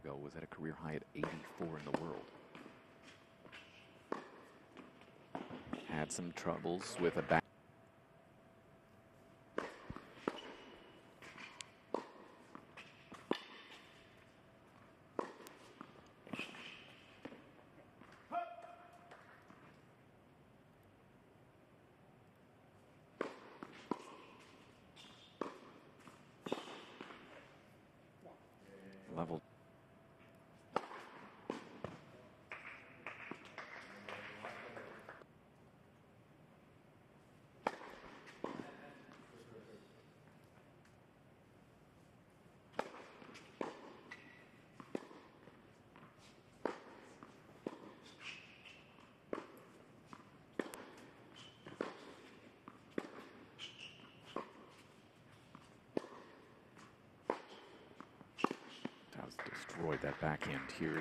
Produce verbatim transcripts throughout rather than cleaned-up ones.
ago was at a career high at eighty-four in the world. Had some troubles with a back. Level. Destroyed that backhand. Here's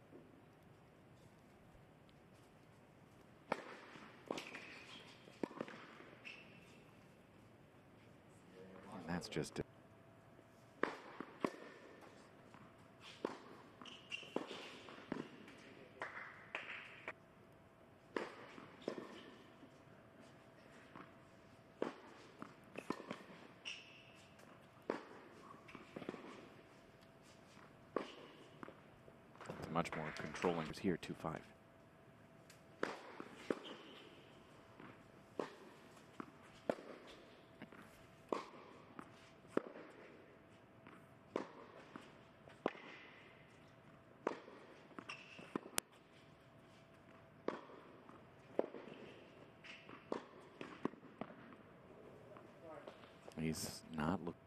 and that's just it. Much more controlling is here, two five. He's not looking.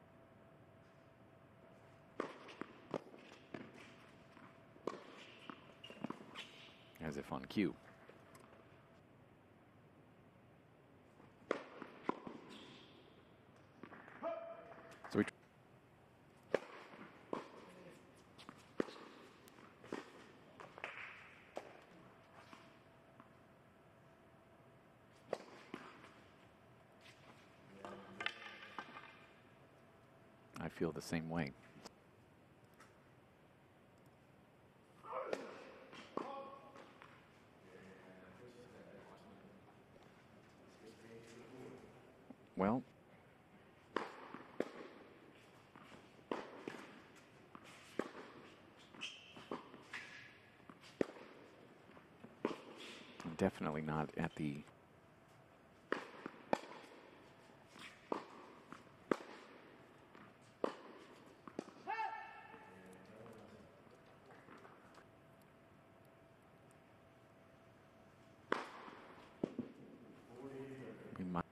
As if on cue. So we I feel the same way. Well, definitely not at the we might.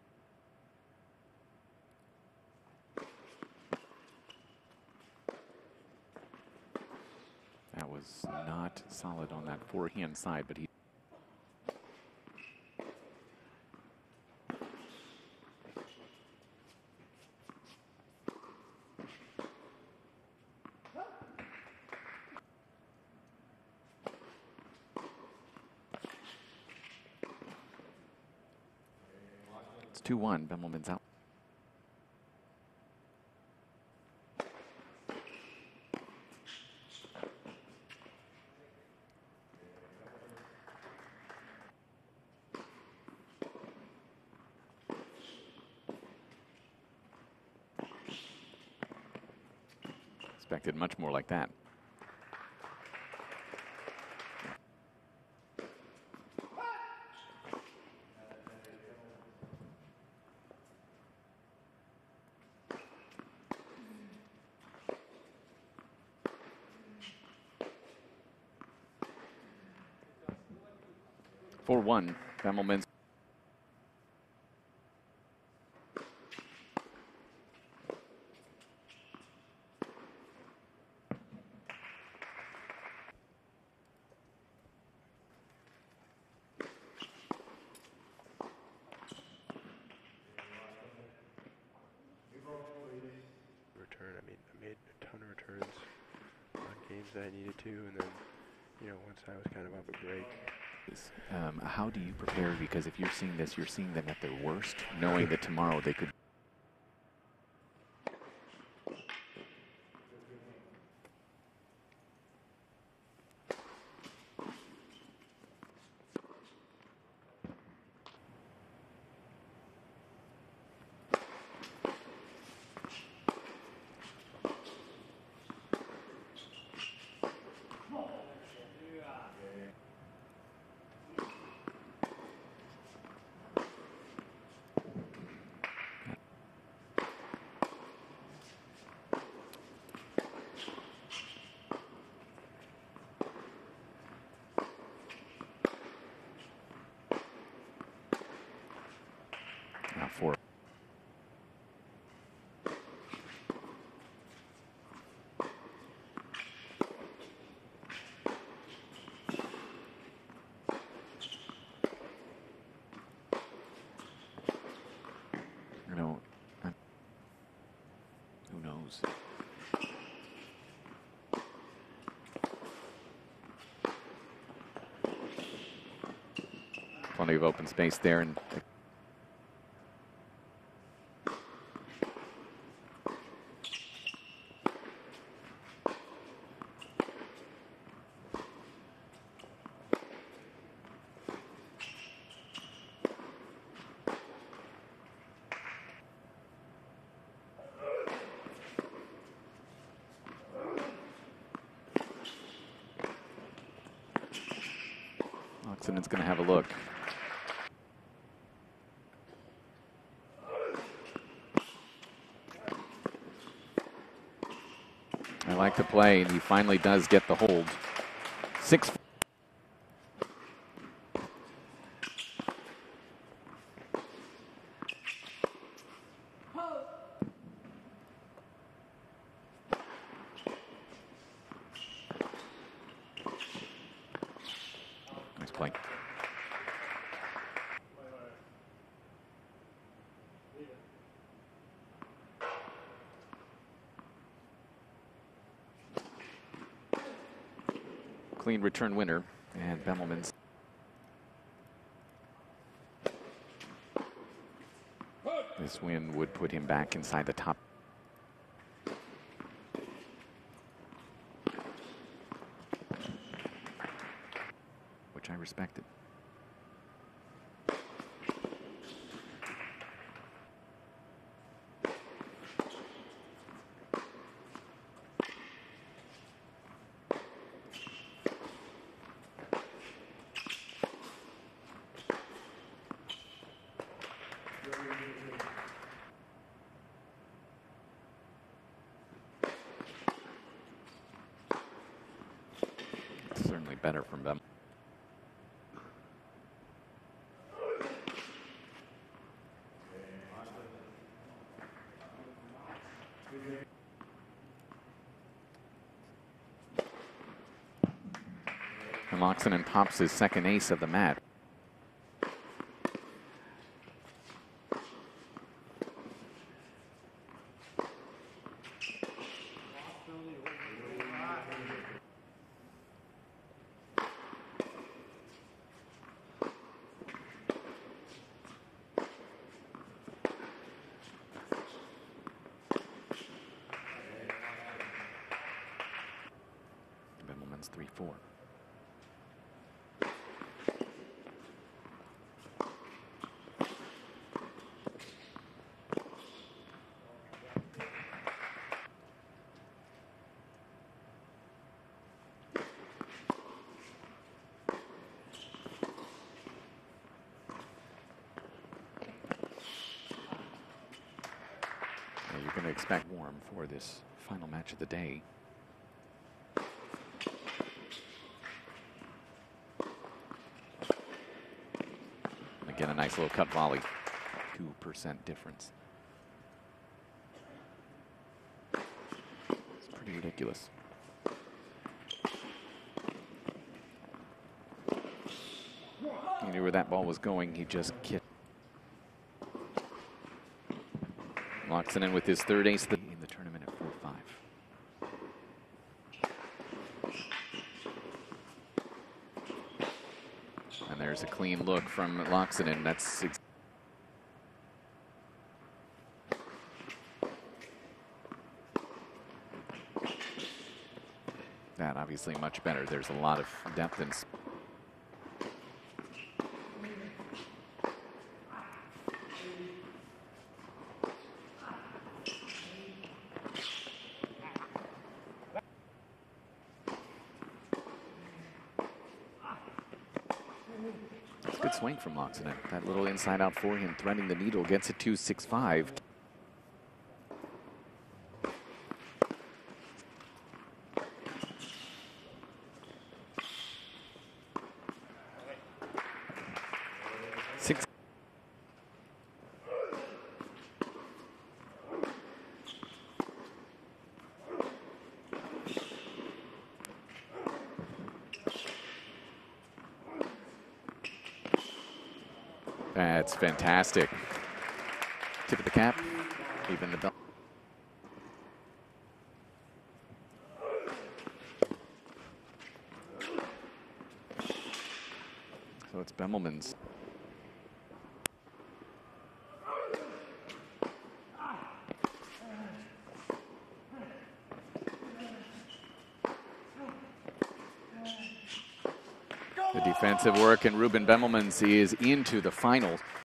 That was not solid on that forehand side, but he it's two one. Bemelman's out. Expected much more like that. four one, Bemelman's. Return. I mean, I made a ton of returns on games that I needed to, and then, you know, once I was kind of up a break. Um, how do you prepare? Because if you're seeing this, you're seeing them at their worst, knowing that tomorrow they could. plenty of open space there. And Oxenden's going to have a look. I like the play, and he finally does get the hold. Six. Nice play. Clean return winner, and Bemelman's. This win would put him back inside the top. Which I respected. Certainly better from them. And Oxenden pops his second ace of the match. Bemelman's three four. You're going to expect warm for this final match of the day. Again, a nice little cut volley. two percent difference. It's pretty ridiculous. He knew where that ball was going. He just kicked. Oxenden with his third ace in the tournament at four five. And there's a clean look from Oxenden. That's that obviously much better. There's a lot of depth and good swing from Oxenden. That little inside out forehand threading the needle gets it to six five. Six. That's fantastic. Tip of the cap, even the bell. So it's Bemelman's The defensive work, and Ruben Bemelmans is into the finals.